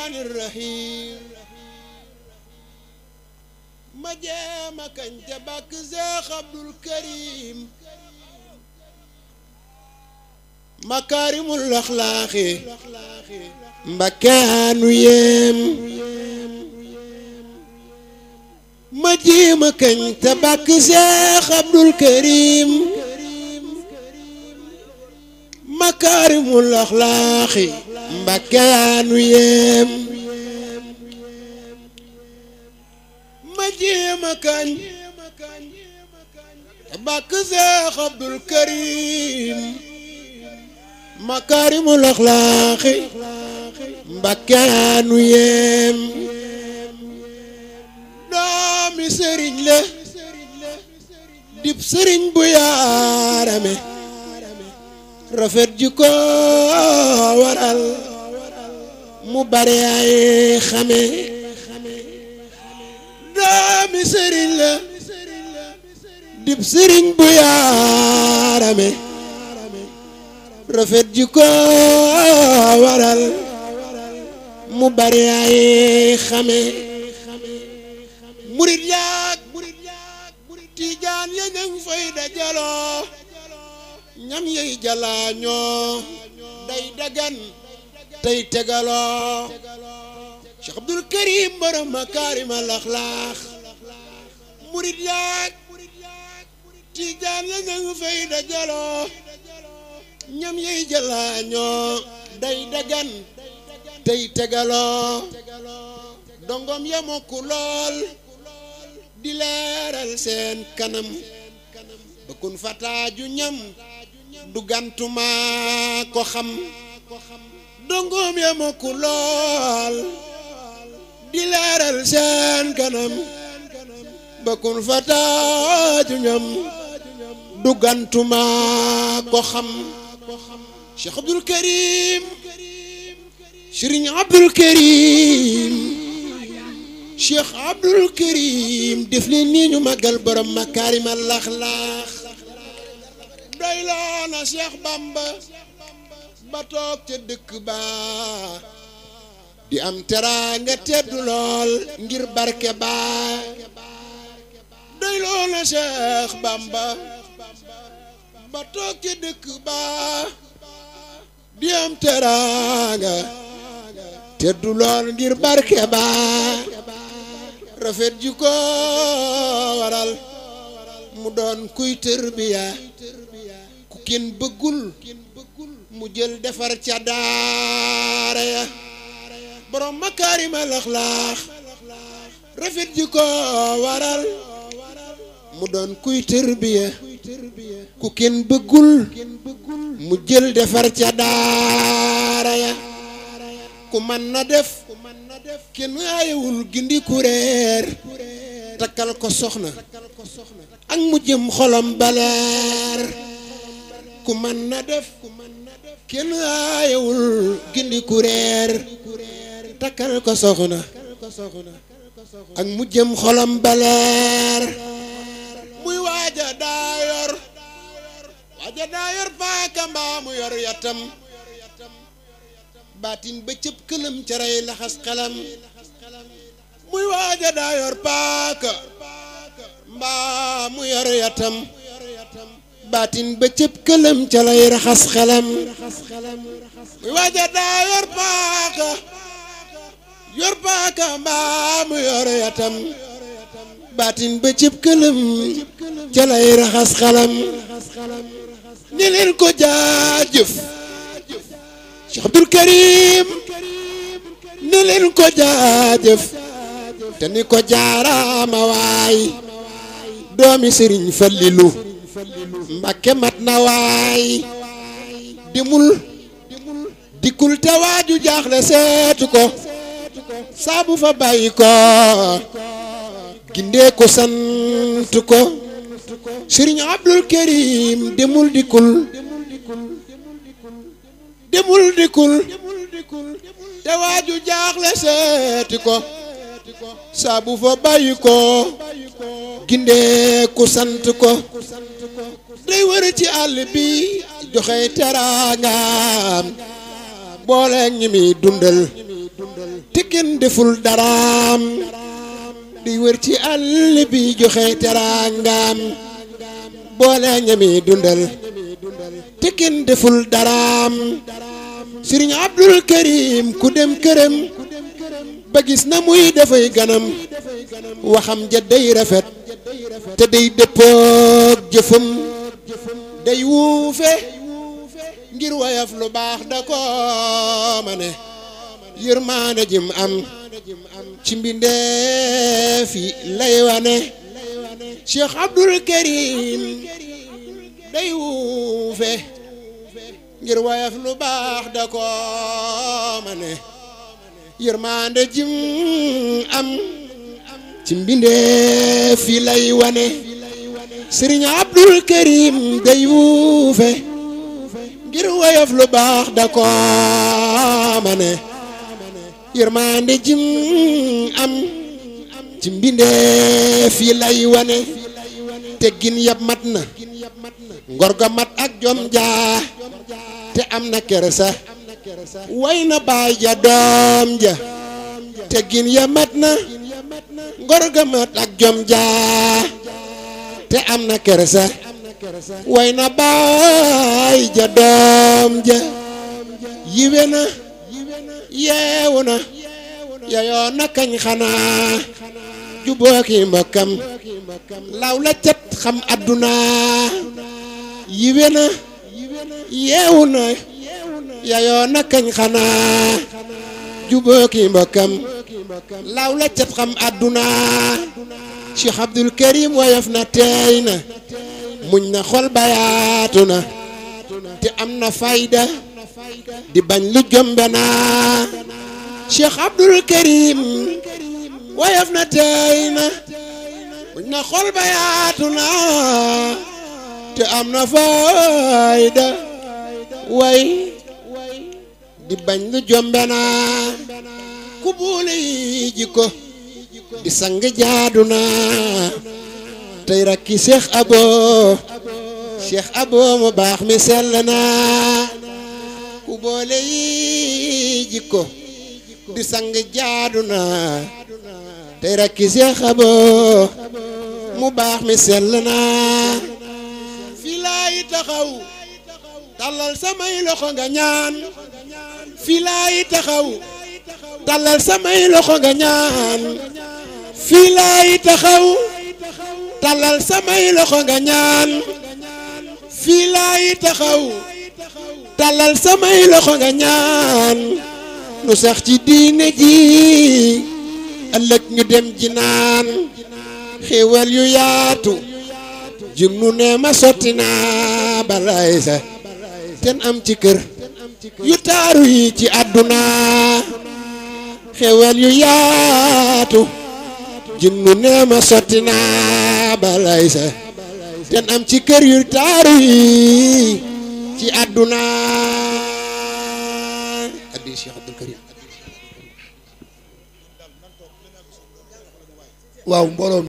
الرحمن الرحيم ما جاما كان جبك زيخ عبد الكريم مكارم الأخلاق مكان يم ما جاما كان جبك زيخ عبد الكريم مكارم الأخلاق مكان يم مجي مكان باك زيخ عبد الكريم مكارم الأخلاق مكان يم دامي سرين له ديب سرين بيارمي rafet jikko waral mu bari ay xame doomi sëriñ la dib sëriñ bu yaarame rafet jikko waral mu bari ay xame murid yaak tijaan ya ñang fay dajaloo ñam yey jalaañoo day dagan tey tegaloo Cheikh Abdul Karim borom makaarim al axlaaq murid yaak tijaan ya ñang fay dajaloo ñam yey jalaañoo day dagan tey tegaloo dongom ya mokku lool di leeral seen kanam bakun fataaju ñam du gantuma ko xam dongoom ya mokku lool di leeral seen kanam bakun fataaju ñam du gantuma ko xam Cheikh Abdul Karim Serigne Abdul Karim Cheikh Abdul Karim def leen nii ñu magal borom makaarim al axlaaq doy loona Cheikh Bamba ba toog ca dëkk ba di am teraanga teddu lool ngir barke ba doy loona Cheikh Bamba ba toog ca dëkk ba di am teraanga teddu lool ngir barke ba rafet jikko waral mu doon kuy tërbiya ku kenn bëggul mu jël defar ca daara ya borom makaarim al axlaaq rafet jikko waral mu doon kuy tërbiya ku kenn bëggul mu jël defar ca daara ya ku man na def kenn aayewul gindi kuréer takkal ko soxna ak mu jëm xolam baleer ku man na def kenn aayewul gindi kuréer takkal ko soxna ak mu jëm xolam baleer muy waaja daa yor paaka mbaa mu yor yatam baatin ba cëb këlam ca rey laxas xelam muy waaja daa yor paaka mbaa mu yor yatam baatin ba cëb këlam ca lay raxas xelam muy waaja daa yor paaka mbaa mu yor yatam baatin ba cëb këlam ca lay raxas xelam ni leen ko jaajëf Cheikh Abdul Karim ne leen ko jaajëf te ni ko jaaraama waay doomi Sëriñ Fallilu Mbakke mat na waay dikul te waaju jaaxle seetu ko saabu fa bàyyi ko gindee ko sant ko Sëriñ Abdul Karim demul dikul te waaju jaaxle seeti ko saabu fa bàyyi ko gindee ku sant ko day wër ci àll bi joxe teraangaam boole ñi mi dundal te kenn deful daraam di wër ci àll bi joxe teraangaam boole ñami dundal te kenn deful daraam Sëriñ Abdul Karim ku dem këram ba gis na muy dafay ganam waxam ja day rafet te day dëppoog jëfam day wuufe ngir wayaf lu baax da ko mane yërmaane jim am ci mbindeef yi lay wane Cheikh Abdul Karim day wuufe ngir wayaf lu baax da ko mane yërmaande jim am ci mbindeef yi lay wane Sëriñ Abdul Karim day wuufe ngir wayaf lu baax da ko mane yërmaande jim am ci mbindeef yi lay wane teggin yab mat na ngor ga mat ak jom jaa te am na kersa way na baay ja doom ja teggin ya mat na ngor ga mat ak jom jaa te am na kersa way na baay ja doom ja yiwe na yeewu na yayoo na kañ xanaa jubooki mbokkam law la cat xam adduna yiwe na yeewu na yayoo na kañ xanaa jubooki mbokkam law la cat xam adduna Cheikh Abdul Karim woyof na teey na muñ na xol bayaatu na te am na fayda di bañ lu jombe na Cheikh Abdul Karim woyof na teey na muñ na xol bayaatu na te am na fayda way di bañ lu jombe na ku boole yi jikko di sang jaadu na tey rakki Cheikh Abo mu baax mi sell na ku boole yi jikko di sang jaadu na tey rakki Cheikh Abo mu baax mi sell na fi laay taxaw tallal samay loxo nga ñaan fi laay taxaw tallal samay loxo nga ñaan fi laay taxaw tallal samay loxo nga ñaan fi laay taxaw tallal samay loxo nga ñaan nu sax ci diine ji ëllëg ñu dem ji naan xéewal yu yaatu jim nu ne ma sotti naa balay sa ten am ci kër yu taaru yi ci àdduna xéewal yu yaatu jim nu ne ma sotti naa balay sa ten am ci kër yu taaru yi ci àdduna addi Cheikh Abdul Karim waaw mbooloo